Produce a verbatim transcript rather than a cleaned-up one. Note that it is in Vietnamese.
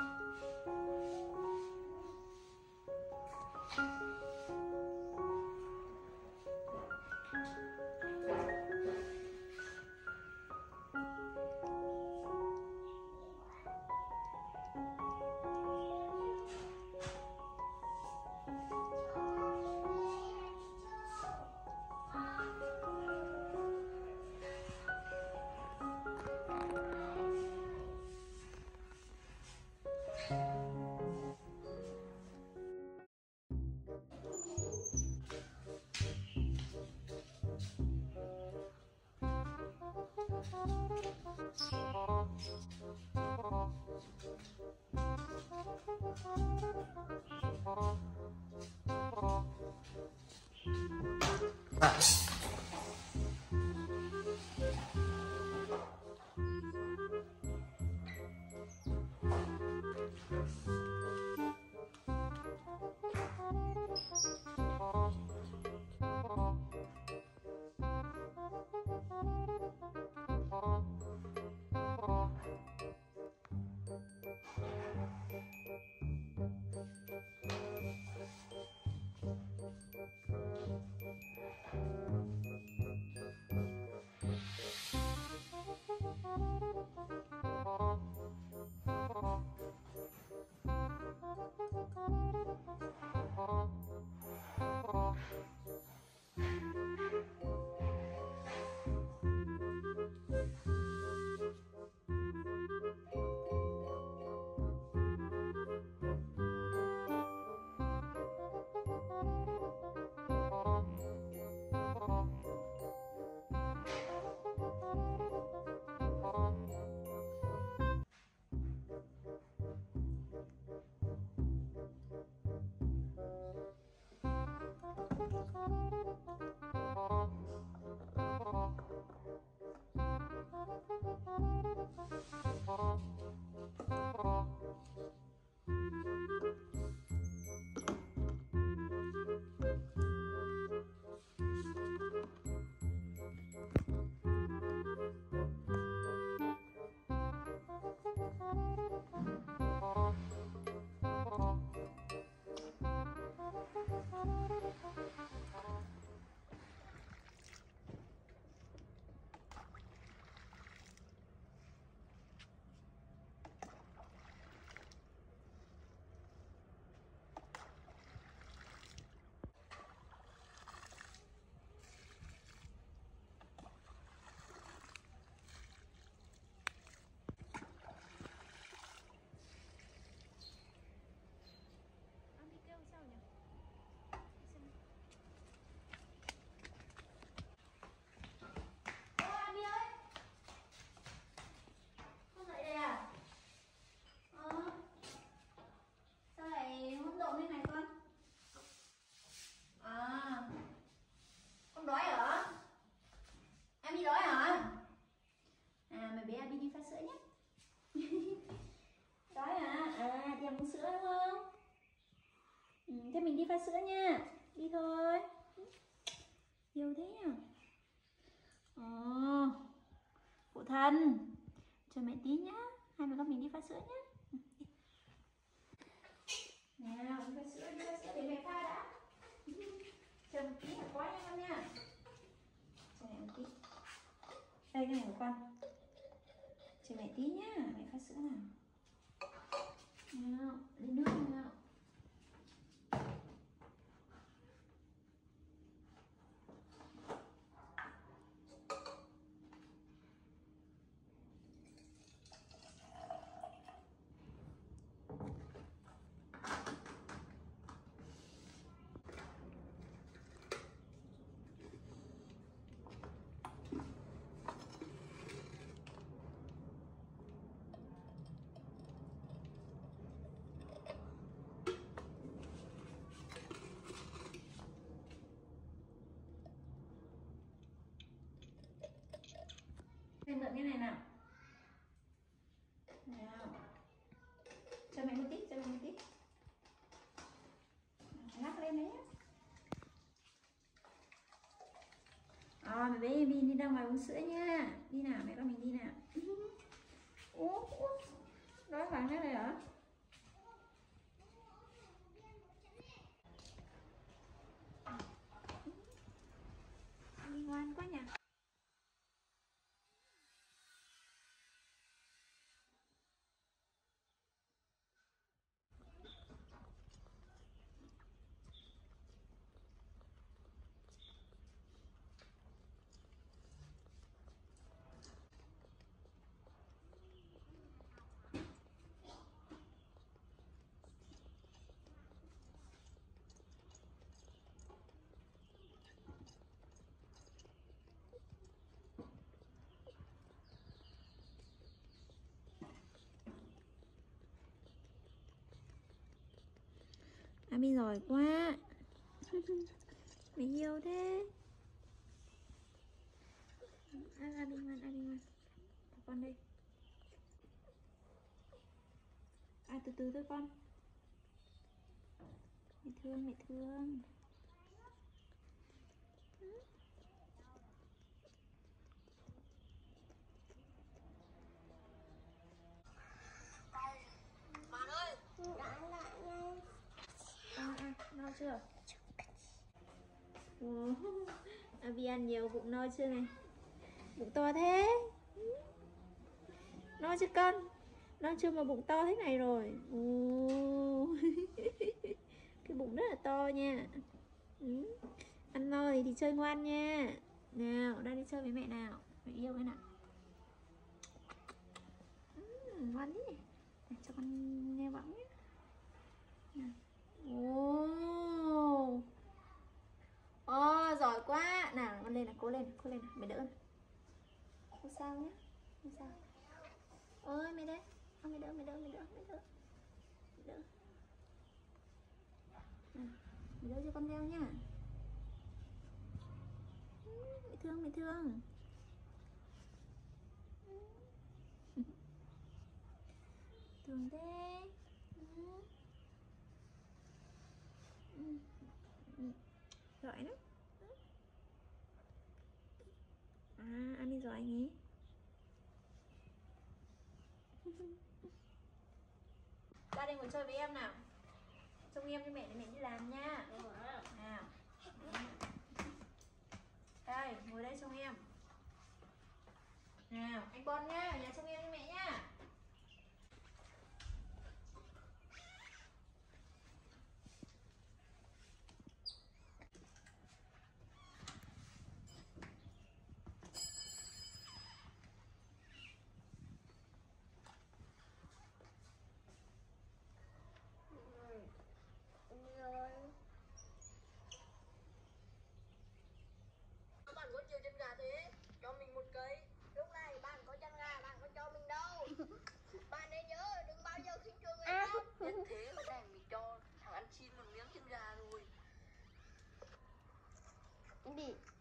À. Thế mình đi pha sữa nha. Đi thôi. Yêu thế nhỉ. Ồ, phụ thân, chờ mẹ tí nhá. Hai mẹ con mình đi pha sữa nhá. Nào, đi pha sữa, đi pha sữa để mẹ pha đã. Chờ một tí là quá nha con nha. Chờ mẹ một tí. Đây cái này của con. Chờ mẹ tí nhá, mẹ pha sữa nào. Nào, lấy nước nào. Em mượn cái này nào. Nào. Cho mẹ một tí, cho mẹ một tí. Lắc lên đấy nhé. À, mẹ bé Abi đi ra ngoài uống sữa nha. Đi nào, mẹ con mình đi nào. Ủa, ủa. Đói vàng thế này hả? Abi giỏi quá. Mày yêu thế. Abi ngoan, Abi ngoan. Con đây. À, từ từ thôi con. Mẹ thương, mẹ thương. Bạn ơi, À, à, no chưa? Wow. Abi ăn nhiều, bụng no chưa này? Bụng to thế. No chưa con? No chưa mà bụng to thế này rồi. Ồ. Cái bụng rất là to nha. Ừ. Ăn no thì đi chơi ngoan nha. Nào, ra đi chơi với mẹ nào. Mẹ yêu cái nào. Ừ, ngoan thế. Để cho con nghe võng nhé. Ồ. Ồ, giỏi quá. Nào, con lên nào, cố lên, cố lên nào, mẹ đỡ nào. Không sao nhé. Không sao. Ôi, mẹ đây. Ô, mẹ đỡ, mẹ đỡ, mẹ đỡ, mẹ đỡ. Mẹ đỡ. Nào, mẹ đỡ cho con leo nhá. Mẹ thương, mẹ thương. Thương thế. Giỏi lắm. À, Ami giỏi nhỉ. Ra đây ngồi chơi với em nào. Trông em cho mẹ để mẹ đi làm nha. Nào. Đây, ngồi đây trông em. Nào, anh Bon nhá, ở nhà trông em cho mẹ nhá. bạn có nhiều chân gà thế? Cho mình một cây. Lúc này bạn có chân gà, bạn có cho mình đâu. Bạn nên nhớ đừng bao giờ khinh thường người khác. Nhất thế mà này mình cho thằng ăn xin một miếng chân gà rồi. Đi.